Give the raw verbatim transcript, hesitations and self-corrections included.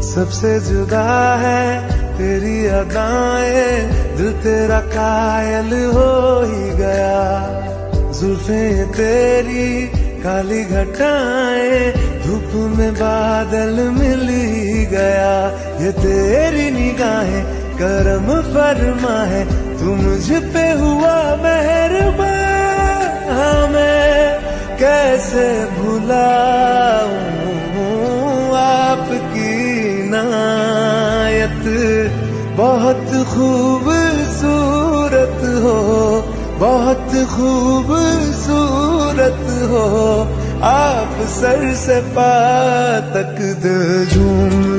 सबसे जुदा है तेरी अदाएं, दिल तेरा कायल हो ही गया। जुल्फे तेरी काली घटाएं, धूप में बादल मिल ही गया। ये तेरी निगाहें करम फरमा है, तू मुझ पे हुआ मेहरबान। हाँ मैं कैसे भुलाऊं आपकी नायत, बहुत खूबसूरत हो, बहुत खूबसूरत हो आप। सर से पा तक दिल झूम